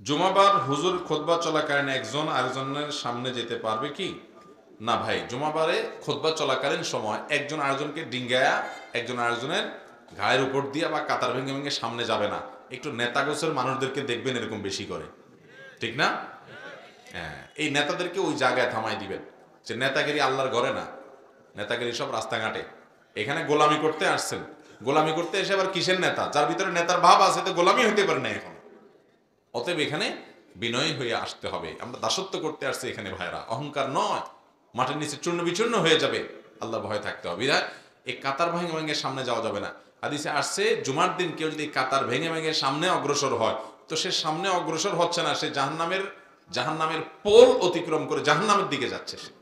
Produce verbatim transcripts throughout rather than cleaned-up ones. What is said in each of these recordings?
জুমাবার হুজুর খুতবা চলাকালীন একজন আরেকজনের সামনে যেতে পারবে কি? না ভাই, জুমাবারে খুতবা চলাকালীন সময় একজন আরেকজনকে ডিঙ্গায়া একজন আরেকজনের ঘায়ের উপর দিয়ে বা কাতার ভেঙে ভেঙে সামনে যাবে না। একটু নেতাগোছের মানুষদেরকে দেখবেন এরকম বেশি করে, ঠিক না? হ্যাঁ, এই নেতাদেরকে ওই জায়গায় থামাই দিবেন যে নেতাগিরি আল্লাহর ঘরে না, নেতাগিরি সব রাস্তাঘাটে। এখানে গোলামি করতে আসছেন, গোলামি করতে এসে আবার কিসের নেতা? যার ভিতরে নেতার ভাব আছে তো গোলামি হইতে পারে না এখন। অতএব এখানে বিনয়ী হয়ে আসতে হবে। আমরা দাসত্ব করতে আসছি এখানে ভাইরা, অহংকার নয়। মাটির নিচে চূর্ণ বিচূর্ণ হয়ে যাবে, আল্লাহ ভয় থাকতে হবে। এই কাতার ভেঙে ভেঙে সামনে যাওয়া যাবে না। হাদিসে আসছে জুমার দিন কেউ যদি কাতার ভেঙে ভেঙে সামনে অগ্রসর হয় তো সে সামনে অগ্রসর হচ্ছে না, সে জাহান্নামের জাহান্নামের পোল অতিক্রম করে জাহান্নামের দিকে যাচ্ছে সে।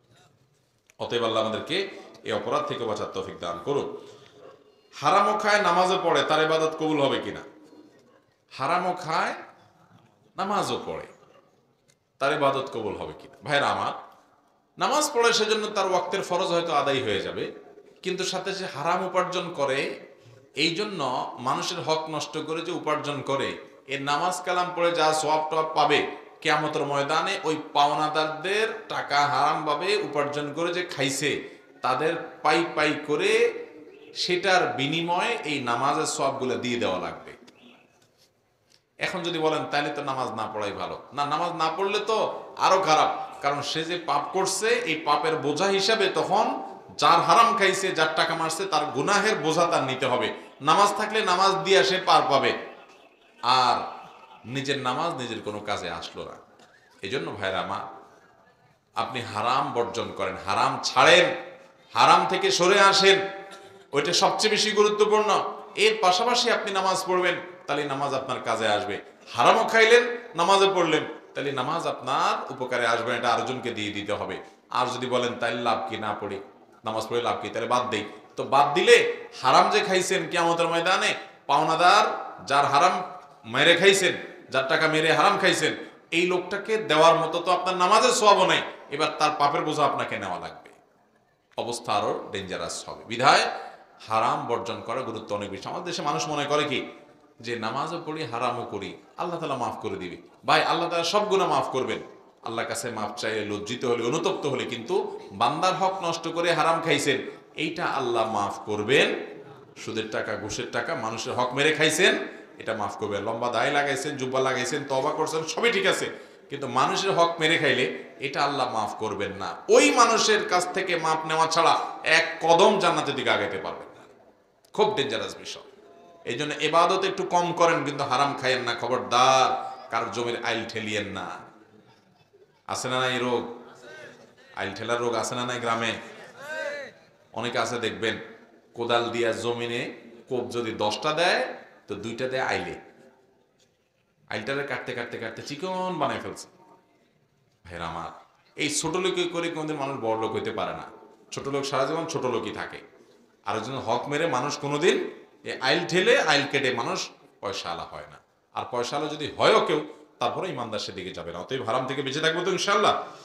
অতএব আল্লাহ আমাদেরকে এই অপরাধ থেকে বাঁচার তৌফিক দান করুন। হারামও খায় নামাজও পড়ে, তার ইবাদত কবুল হবে কিনা? হারামও খায় নামাজও পড়ে, তার ইবাদত কবুল হবে কিনা? ভাইরা আমার, নামাজ পড়ে সেজন্য তার ওয়াক্তের ফরজ হয়তো আদায় হয়ে যাবে, কিন্তু সাথে সে হারাম উপার্জন করে, এই জন্য মানুষের হক নষ্ট করে যে উপার্জন করে, এর নামাজ কালাম পড়ে যা সওয়াব টওয়াব পাবে কিয়ামতের ময়দানে ওই পাওনাদারদের টাকা হারাম ভাবে উপার্জন করে যে খাইছে তাদের পাই পাই করে সেটার বিনিময়ে এই নামাজের সওয়াবগুলো দিয়ে দেওয়া লাগবে। এখন যদি বলেন তাহলে তো নামাজ না পড়াই ভালো, না, নামাজ না পড়লে তো আরো খারাপ, কারণ সে যে পাপ করছে এই পাপের বোঝা হিসাবে তখন যার হারাম খাইছে, যার টাকা মারছে, তার গুনাহের বোঝা তার নিতে হবে। নামাজ থাকলে নামাজ দিয়ে সে পার পাবে, আর নিজের নামাজ নিজের কোনো কাজে আসলো না। এই জন্য ভাইরা আমার, আপনি হারাম বর্জন করেন, হারাম ছাড়েন, হারাম থেকে সরে আসেন, ওইটা সবচেয়ে বেশি গুরুত্বপূর্ণ। এর পাশাপাশি আপনি নামাজ পড়বেন, তাহলে নামাজ আপনার কাজে আসবে। হারামও খাইলেন, নামাজে পড়লেন, তাহলে নামাজ আপনার উপকারে আসবে, এটা আরেকজনকে দিয়ে দিতে হবে। আর যদি বলেন তাইলে লাভ কি, না পড়ি, নামাজ পড়ে লাভ কি, তাহলে বাদ দেই, তো বাদ দিলে হারাম যে খাইছেন কিয়ামতের ময়দানে পাওনাদার যার হারাম মেরে খাইছেন, যার টাকা মেরে হারাম খাইছেন, এই লোকটাকে দেওয়ার মতো তো আপনার নামাজের সওয়াবও নেই, এবার তার পাপের বোঝা আপনাকে নেওয়া লাগবে, অবস্থা আরো ডেঞ্জারাস হবে। বিধায় হারাম বর্জন করার গুরুত্ব অনেক বেশি। আমাদের দেশে মানুষ মনে করে কি যে নামাজও পড়ি হারামও করি আল্লাহ তাআলা মাফ করে দিবে। ভাই, আল্লাহ তাআলা সব গুনাহ মাফ করবেন, আল্লাহর কাছে মাফ চাইলে, লজ্জিত হলে, অনুতপ্ত হলে, কিন্তু বান্দার হক নষ্ট করে হারাম খাইছেন এইটা আল্লাহ মাফ করবেন। সুদের টাকা, ঘুষের টাকা, মানুষের হক মেরে খাইছেন, এটা মাফ করবেন। লম্বা দায় লাগাইছেন, জুব্বা লাগাইছেন, তওবা করছেন, সবই ঠিক আছে, কিন্তু মানুষের হক মেরে খাইলে এটা আল্লাহ মাফ করবেন না। ওই মানুষের কাছ থেকে মাফ নেওয়া ছাড়া এক কদম জান্নাতের দিকে আগাইতে পারবেন না। খুব ডেঞ্জারাস বিষয়। এই জন্য ইবাদত একটু কম করেন, কিন্তু হারাম খাইয়েন না, খবরদার। কারোর জমির আইল ঠেলিয়েন না। আছে না নাই রোগ? আইল ঠেলার রোগ আছে না নাই গ্রামে? অনেকে আছে দেখবেন, কোদাল দিয়া জমিনে কোপ যদি দশটা দেয় তো দুইটা দেয় আইলে, আইলটারে কাটতে কাটতে কাটতে চিকন বানাই ফেলছে। ভাইরা আমার, এই ছোট লোক করে কোনদিন মানুষ বড় লোক হইতে পারে না। ছোট লোক সারা জীবন ছোট লোকই থাকে। আর একজন হক মেরে মানুষ কোনোদিন এই আইল ঠেলে আইল কেটে মানুষ পয়সাওয়ালা হয় না। আর পয়সাওয়ালা যদি হয়ও কেউ, তারপরে ইমানদার সেদিকে যাবে না। অতএব হারাম থেকে বেঁচে থাকবো তো ইনশাআল্লাহ।